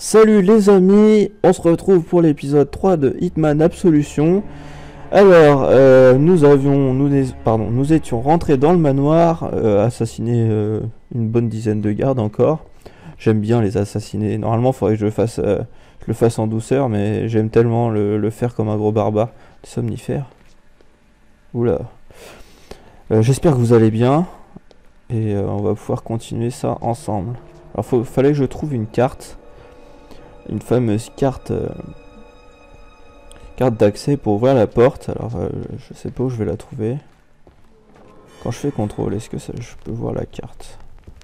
Salut les amis, on se retrouve pour l'épisode 3 de Hitman Absolution. Alors, nous étions rentrés dans le manoir, assassinés une bonne dizaine de gardes encore. J'aime bien les assassiner. Normalement, il faudrait que je le fasse en douceur, mais j'aime tellement le faire comme un gros barbare. Des somnifères. Oula. J'espère que vous allez bien. Et on va pouvoir continuer ça ensemble. Alors, fallait que je trouve une carte. Une fameuse carte d'accès pour ouvrir la porte. Alors je sais pas où je vais la trouver. Quand je fais contrôle, est-ce que je peux voir la carte?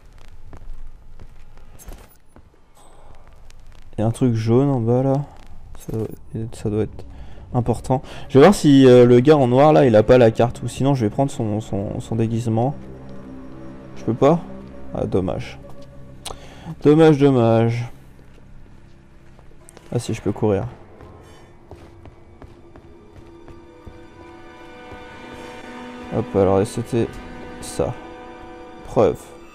Il y a un truc jaune en bas là. Ça doit être important. Je vais voir si le gars en noir là il a pas la carte, ou sinon je vais prendre son déguisement. Je peux pas? Ah dommage. Dommage. Ah si, je peux courir. Hop, alors c'était ça. Preuve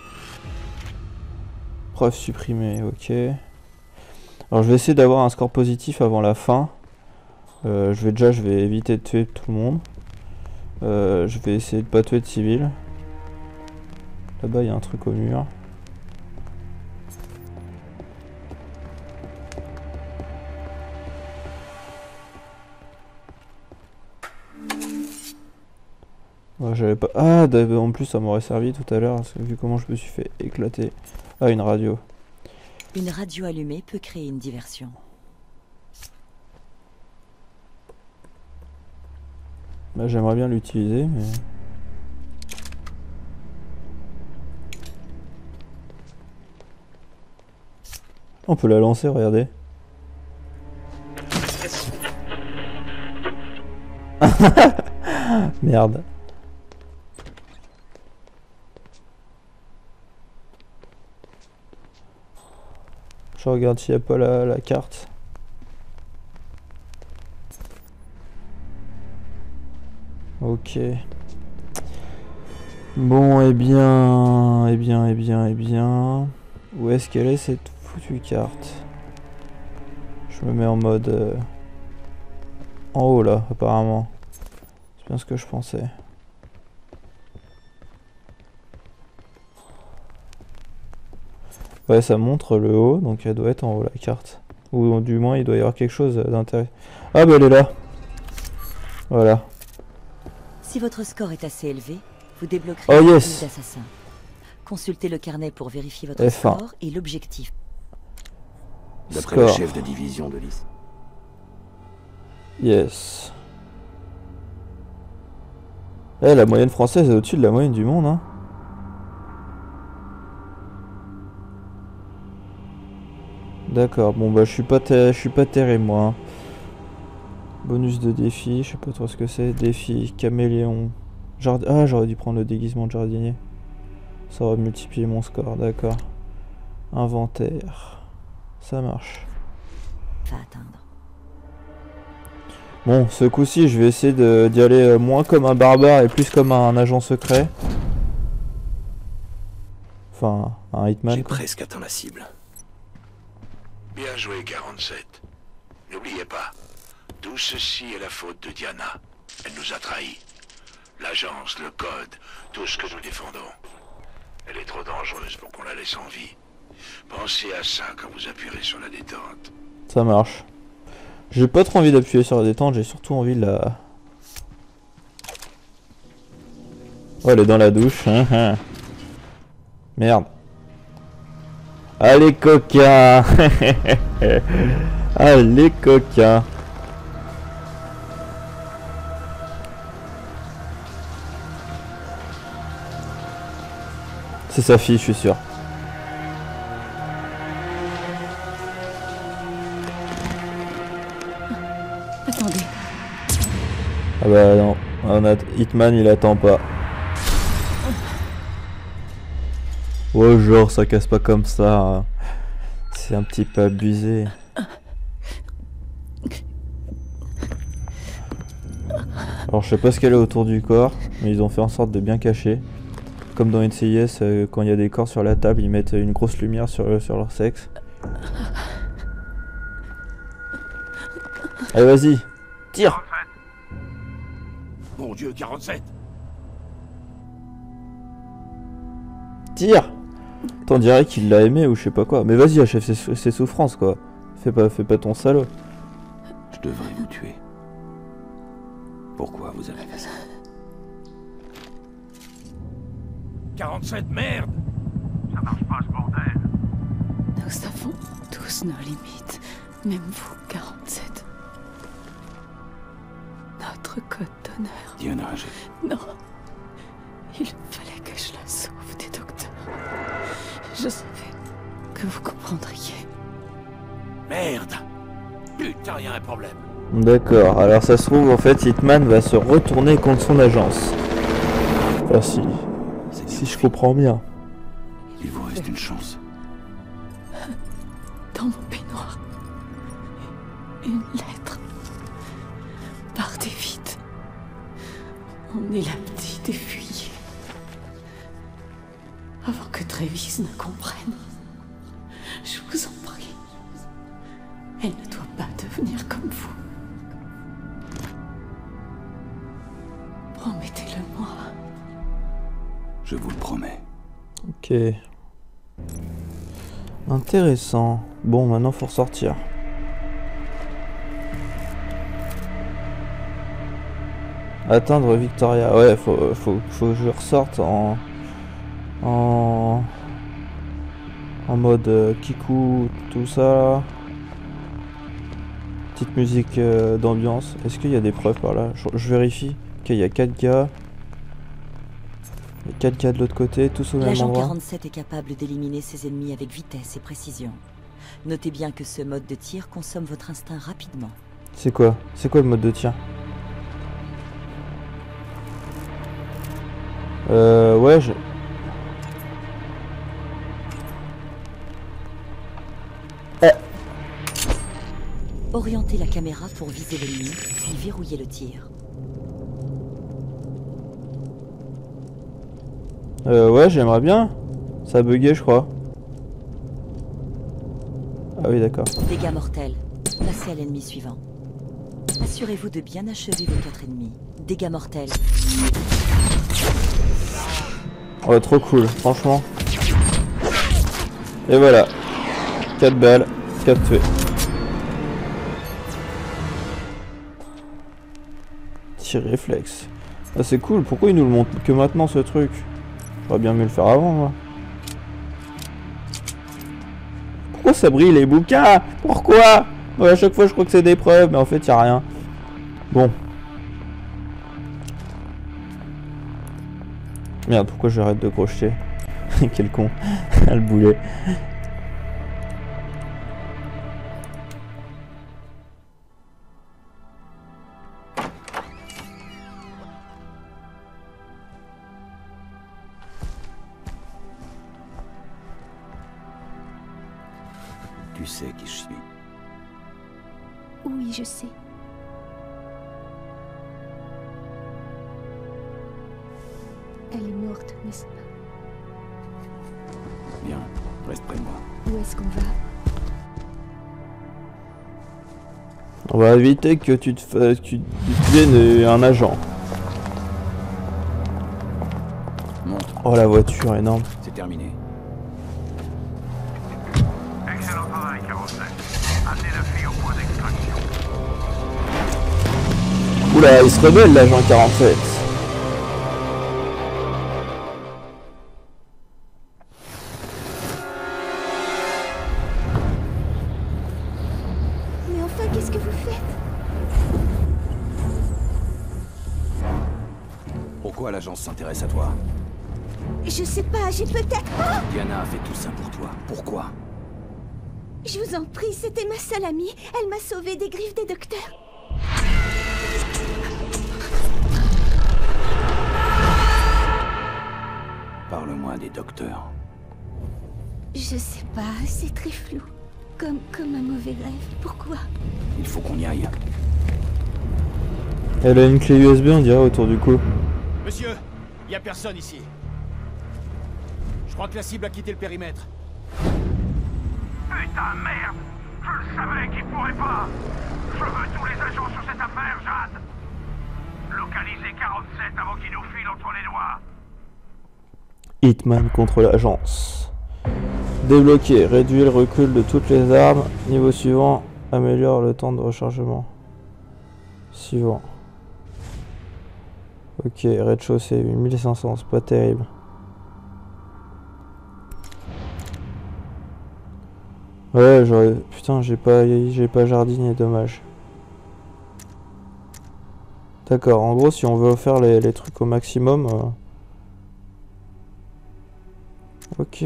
supprimée, ok. Alors je vais essayer d'avoir un score positif avant la fin. Je vais éviter de tuer tout le monde. Je vais essayer de pas tuer de civils. Là-bas il y a un truc au mur. Ouais, j'avais pas... Ah, en plus ça m'aurait servi tout à l'heure, vu comment je me suis fait éclater. Ah, une radio. Une radio allumée peut créer une diversion. Bah, j'aimerais bien l'utiliser, mais... On peut la lancer, regardez. Merde. Je regarde s'il n'y a pas la carte. Ok. Bon, eh bien. Où est-ce qu'elle est cette foutue carte? Je me mets en mode... en haut là, apparemment. C'est bien ce que je pensais. Ouais, ça montre le haut, donc elle doit être en haut la carte. Ou du moins il doit y avoir quelque chose d'intéressant. Ah bah elle est là. Voilà. Si votre score est assez élevé, vous débloquerez oh un yes d'assassin. Consultez le carnet pour vérifier votre score et l'objectif. D'après le chef de division de liste. Yes. Eh, la moyenne française est au-dessus de la moyenne du monde, hein. D'accord, bon bah je suis pas terrible moi. Hein. Bonus de défi, je sais pas trop ce que c'est. Défi, caméléon. Ah, j'aurais dû prendre le déguisement de jardinier. Ça aurait multiplié mon score, d'accord. Inventaire. Ça marche. Va atteindre. Bon, ce coup-ci, je vais essayer d'y aller moins comme un barbare et plus comme un agent secret. Enfin, un hitman. J'ai presque atteint la cible. Bien joué, 47. N'oubliez pas, tout ceci est la faute de Diana. Elle nous a trahis. L'agence, le code, tout ce que nous défendons. Elle est trop dangereuse pour qu'on la laisse en vie. Pensez à ça quand vous appuierez sur la détente. Ça marche. J'ai pas trop envie d'appuyer sur la détente, j'ai surtout envie de la... Oh, elle est dans la douche. Merde. Allez coquins. Allez coquins. C'est sa fille, je suis sûr. Attendez. Ah bah non, Hitman il attend pas. Oh genre ça casse pas comme ça. Hein. C'est un petit peu abusé. Alors je sais pas ce qu'elle a autour du corps, mais ils ont fait en sorte de bien cacher. Comme dans NCIS, quand il y a des corps sur la table, ils mettent une grosse lumière sur leur sexe. Allez, vas-y. Tire. Mon Dieu, 47. Tire. T'en dirais qu'il l'a aimé ou je sais pas quoi. Mais vas-y, achève ses souffrances, quoi. Fais pas ton salaud. Je devrais vous tuer. Pourquoi vous avez fait ça? 47, merde! Ça marche pas ce bordel. Nous avons tous nos limites, même vous, 47. Notre code d'honneur. Diana, Non. Il fallait que je la sauve des docteurs. Je savais que vous comprendriez. Merde! Putain, y a un problème. D'accord, alors ça se trouve, en fait, Hitman va se retourner contre son agence. Enfin, si je comprends bien. il vous reste une chance. Dans mon peignoir, une lettre. Partez vite. On est la petite effuyée. Avant que Travis ne comprenne. Je vous en prie. Elle ne doit pas devenir comme vous. Promettez-le-moi. Je vous le promets. Ok. Intéressant. Bon, maintenant faut ressortir. Atteindre Victoria. Ouais, faut que je ressorte en mode Kiku, tout ça. Petite musique d'ambiance. Est-ce qu'il y a des preuves par là? Je vérifie. Ok, il y a 4 gars. Il y a 4 gars de l'autre côté, tous au même L'agent endroit. 47 est capable d'éliminer ses ennemis avec vitesse et précision. Notez bien que ce mode de tir consomme votre instinct rapidement. C'est quoi? C'est quoi le mode de tir? Ouais, Orientez la caméra pour viser l'ennemi, puis verrouillez le tir. Ouais, j'aimerais bien. Ça a bugué, je crois. Ah oui, d'accord. Dégâts mortels. Passez à l'ennemi suivant. Assurez-vous de bien achever vos 4 ennemis. Dégâts mortels. Ouais, trop cool, franchement. Et voilà. 4 balles, 4 tués. Tir réflexe. Ah, c'est cool, pourquoi ils nous le montrent que maintenant ce truc? J'aurais bien mieux le faire avant, moi. Pourquoi ça brille les bouquins? Pourquoi? Ouais, à chaque fois je crois que c'est des preuves, mais en fait y a rien. Bon. Merde, pourquoi j'arrête de crocheter? Quel con. Le boulet. Tu sais qui je suis. Oui, je sais. Elle est morte, n'est-ce pas? Bien, reste près de moi. Où est-ce qu'on va? On va éviter que tu deviennes un agent. Monte, Oh, la voiture énorme. c'est terminé. Excellent travail, 47. Amenez la fille au point d'extraction. Oula, il se rebelle l'agent 47. Mais enfin, qu'est-ce que vous faites? Pourquoi l'agence s'intéresse à toi? Je sais pas, j'ai peut-être... Diana a fait tout ça pour toi. Pourquoi? Je vous en prie, c'était ma seule amie. Elle m'a sauvée des griffes des docteurs. Parle-moi des docteurs. Je sais pas, c'est très flou. Comme un mauvais rêve. Pourquoi? Il faut qu'on y aille. Elle a une clé USB, on dirait, autour du cou. Monsieur, y a personne ici. Je crois que la cible a quitté le périmètre. Putain, merde! Je le savais qu'il pourrait pas. Je veux tous les agents sur cette affaire, Jade. Localisez 47 avant qu'il nous file entre les doigts. Hitman contre l'agence. Débloquer, réduit le recul de toutes les armes. Niveau suivant, améliore le temps de rechargement. Suivant. Ok, rez-de-chaussée, 8500, c'est pas terrible. Ouais, j'aurais... Putain, j'ai pas jardinier, dommage. D'accord, en gros, si on veut faire les trucs au maximum... Ok.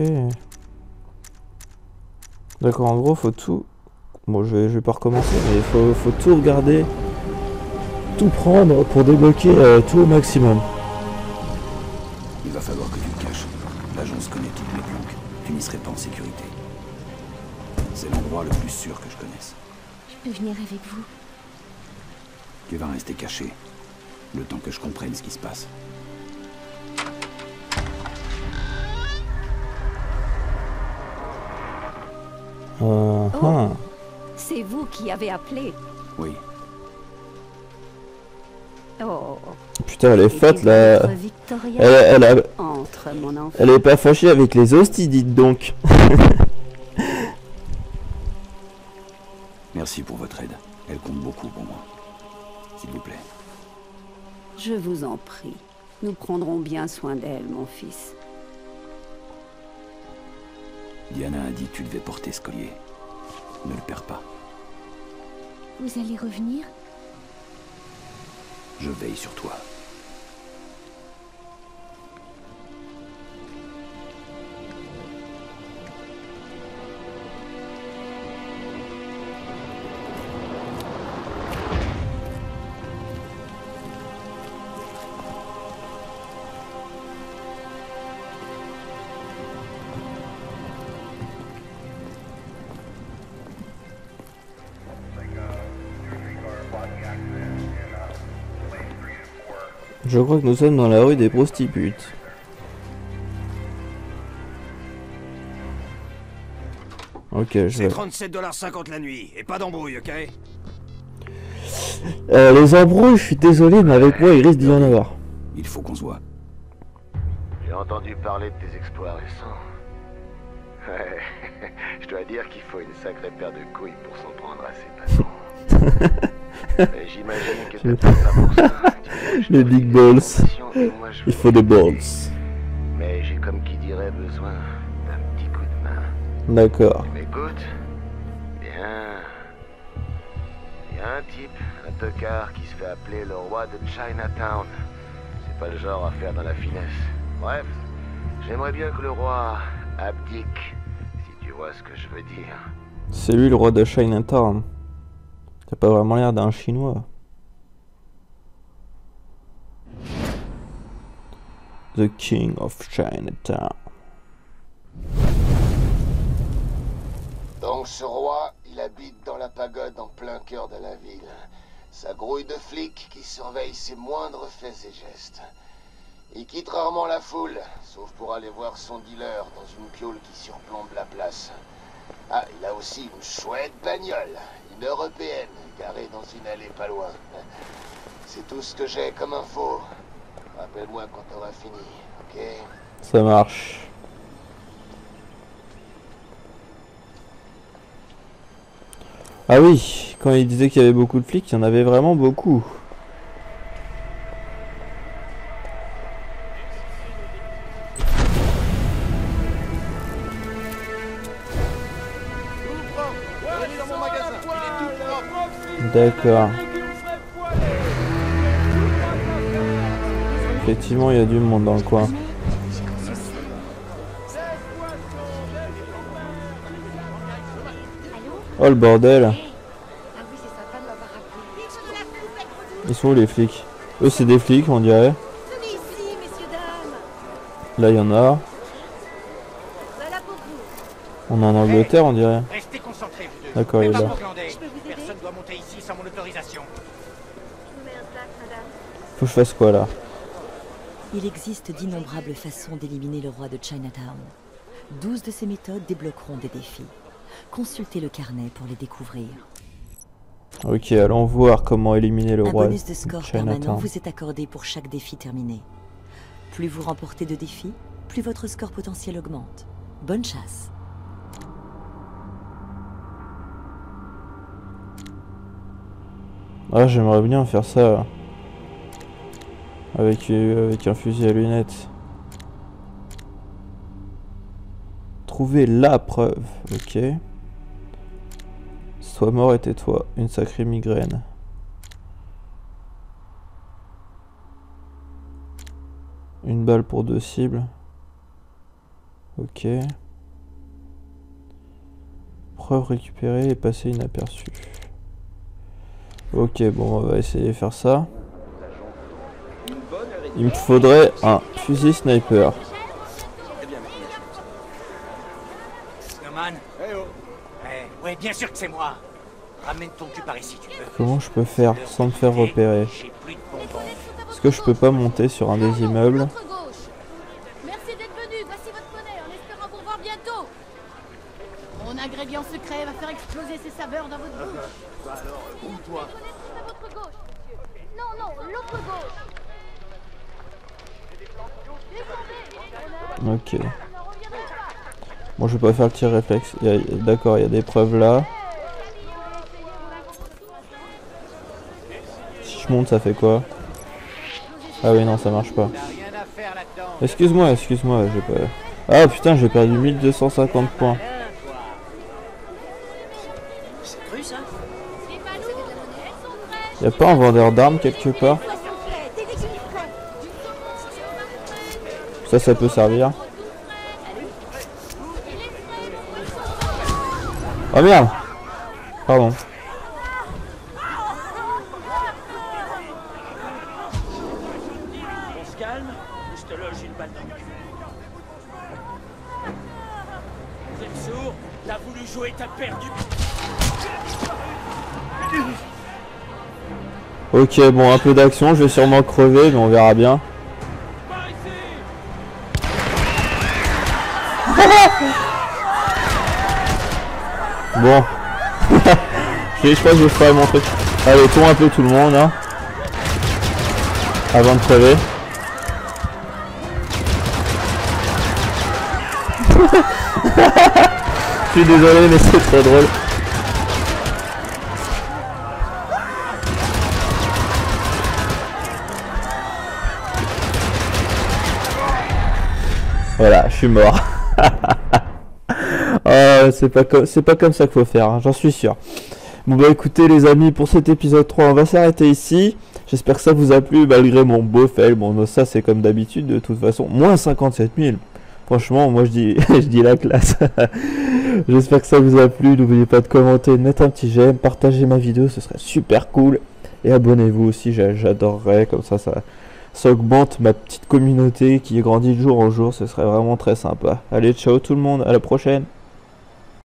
D'accord, en gros, faut tout... Bon, je vais pas recommencer, mais faut tout regarder. Tout prendre pour débloquer tout au maximum. Il va falloir que tu te caches. L'agence connaît toutes mes planques. Tu n'y serais pas en sécurité. C'est l'endroit le plus sûr que je connaisse. Je peux venir avec vous. Tu vas rester caché. Le temps que je comprenne ce qui se passe. Oh, c'est vous qui avez appelé. Oui. Oh. Putain, elle est faite là. Elle est pas fâchée avec les hosties, dites donc. Merci pour votre aide. Elle compte beaucoup pour moi. S'il vous plaît. Je vous en prie. Nous prendrons bien soin d'elle, mon fils. Diana a dit que tu devais porter ce collier. Ne le perds pas. Vous allez revenir? Je veille sur toi. Je crois que nous sommes dans la rue des prostitutes. Ok, je C'est vais... 37,50 la nuit, et pas d'embrouille, ok? Les embrouilles, je suis désolé, mais avec moi, il risque d'y en avoir. Il faut qu'on se voit. J'ai entendu parler de tes exploits récents. Ouais, je dois dire qu'il faut une sacrée paire de couilles pour s'en prendre à ses passants. J'imagine que t'as pas pour ça. Les big balls. Il faut des balls. Mais j'ai comme qui dirait besoin d'un petit coup de main. D'accord. Tu m'écoutes? Bien. Il y a un type, un tocard qui se fait appeler le roi de Chinatown. C'est pas le genre à faire dans la finesse. Bref, j'aimerais bien que le roi abdique, si tu vois ce que je veux dire. C'est lui le roi de Chinatown. T'as pas vraiment l'air d'un chinois. The King of Chinatown. Donc ce roi, il habite dans la pagode en plein cœur de la ville. Sa grouille de flics qui surveille ses moindres faits et gestes. Il quitte rarement la foule, sauf pour aller voir son dealer dans une piole qui surplombe la place. Ah, il a aussi une chouette bagnole, une européenne, garée dans une allée pas loin. C'est tout ce que j'ai comme info. Rappelle-moi quand t'auras fini, ok? Ça marche. Ah oui, quand il disait qu'il y avait beaucoup de flics, il y en avait vraiment beaucoup. D'accord. Effectivement, il y a du monde dans le coin. Oh le bordel. Ils sont où les flics? Eux c'est des flics on dirait. Là il y en a. On est en Angleterre on dirait. D'accord il est là. Personne doit monter ici sans mon autorisation. Faut que je fasse quoi là? Il existe d'innombrables façons d'éliminer le roi de Chinatown. 12 de ces méthodes débloqueront des défis. Consultez le carnet pour les découvrir. Ok, allons voir comment éliminer le Un roi bonus de score permanent Chinatown. vous est accordé pour chaque défi terminé. Plus vous remportez de défis, plus votre score potentiel augmente. Bonne chasse. Ah, j'aimerais bien faire ça avec un fusil à lunettes. Trouver la preuve, ok. Sois mort et tais-toi, une sacrée migraine. Une balle pour 2 cibles. Ok. Preuve récupérée et passer inaperçue. Ok, bon, on va essayer de faire ça. Il me faudrait un fusil sniper. Snowman. Ouais, bien sûr que c'est moi. Ramène ton cul par ici, tu peux. Comment je peux faire sans me faire repérer? Est-ce que je peux pas monter sur un des immeubles? Merci d'être venu, voici votre monnaie, en espérant vous revoir bientôt. Mon ingrédient secret va faire exploser ses saveurs dans votre bouche. Bah alors, où toi? À votre gauche, monsieur. Non, l'autre gauche. Ok. Bon, je vais pas faire le tir réflexe. D'accord, il y a des preuves là. Si je monte, ça fait quoi? Ah oui, non, ça marche pas. Excuse-moi, j'ai pas... Ah putain, j'ai perdu 1250 points. Y a pas un vendeur d'armes quelque part? Ça peut servir. Oh merde! Pardon. On se calme ou je te loge une balle dans le cul? Vous êtes sourd? T'as voulu jouer, t'as perdu. Ok, bon, un peu d'action, je vais sûrement crever, mais on verra bien. Bon. Je crois que je ferai mon truc. Allez, tourne un peu tout le monde, hein. Avant de crever. Je suis désolé, mais c'est trop drôle. Voilà, je suis mort. C'est pas comme ça qu'il faut faire, hein, j'en suis sûr. Bon bah écoutez les amis, pour cet épisode 3, on va s'arrêter ici. J'espère que ça vous a plu, malgré mon beau fail. Bon, ça c'est comme d'habitude, de toute façon. Moins 57 000. Franchement, moi je dis, je dis la classe. J'espère que ça vous a plu. N'oubliez pas de commenter, de mettre un petit j'aime, partager ma vidéo, ce serait super cool. Et abonnez-vous aussi, j'adorerais, comme ça augmente ma petite communauté qui grandit de jour en jour, ce serait vraiment très sympa. Allez, ciao tout le monde, à la prochaine.